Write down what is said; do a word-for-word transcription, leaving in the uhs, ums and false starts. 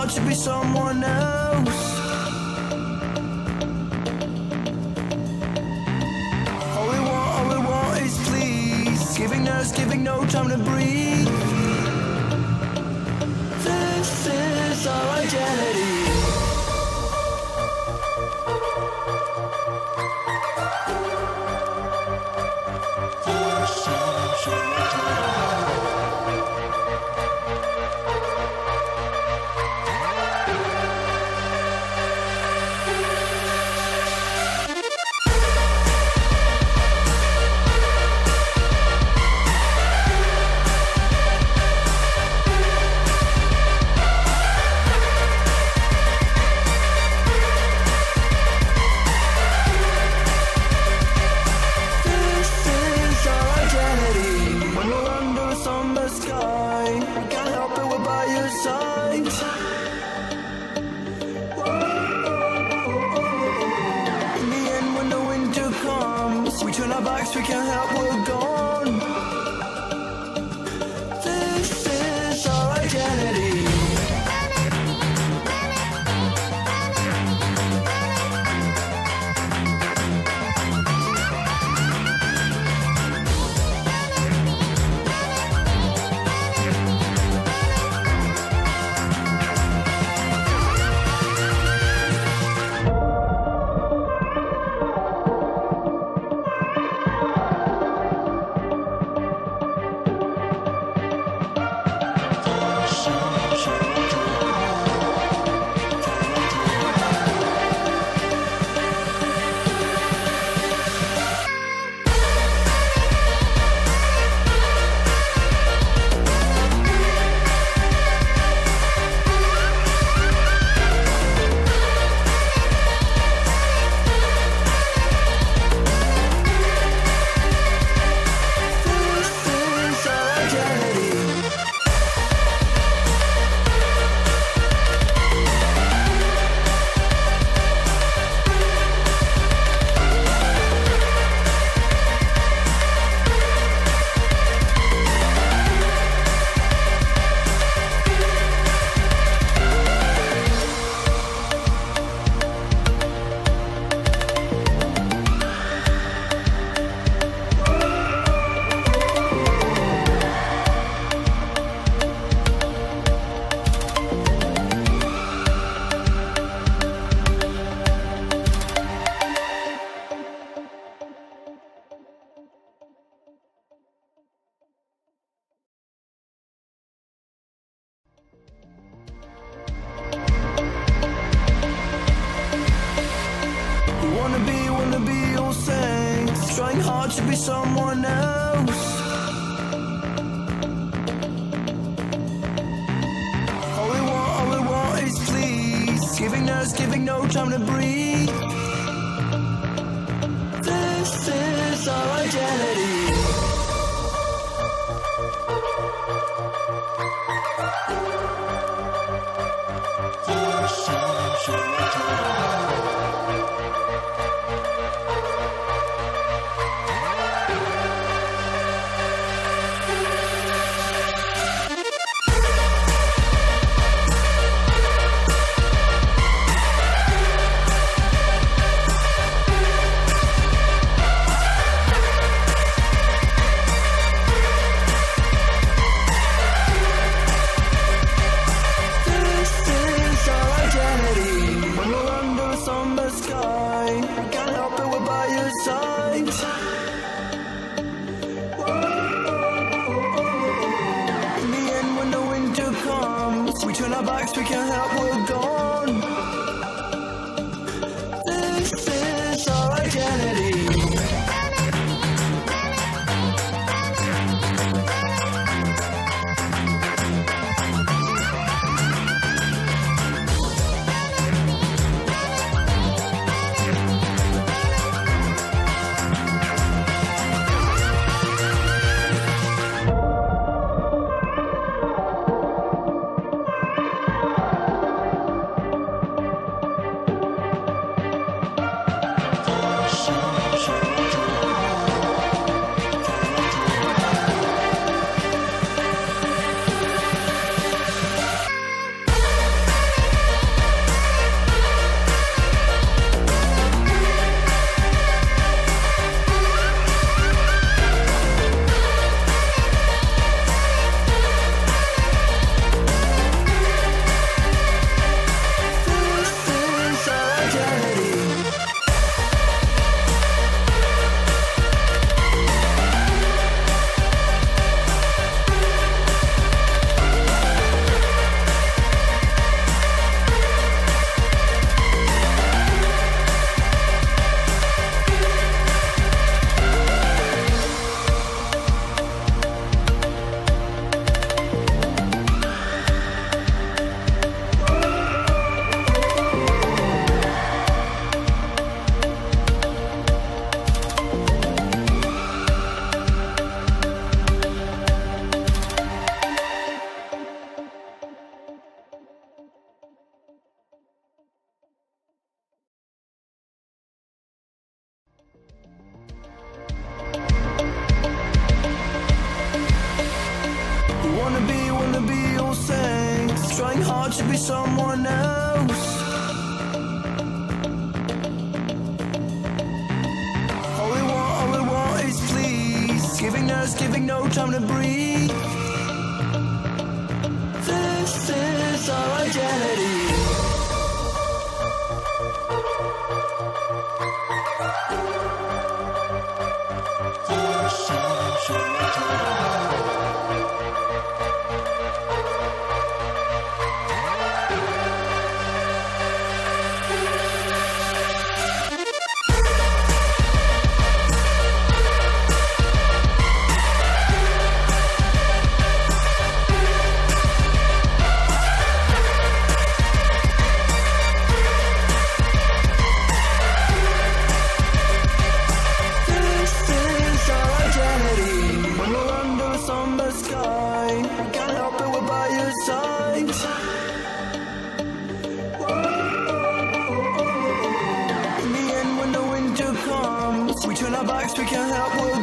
hard to be someone else. All we want, all we want is please. Giving us, giving no time to breathe. This is our identity. We turn our backs, we can't help, we're gone. This is our identity. Wanna be, wanna be all saints, trying hard to be someone else. All we want, all we want is please. Giving us, giving no time to breathe. This is our identity. We turn our backs, we can't help, we're gone. This is our identity. trying hard to be someone else. All we want, all we want is please. Giving us, giving no time to breathe. This is our identity. We turn our backs, we can't help what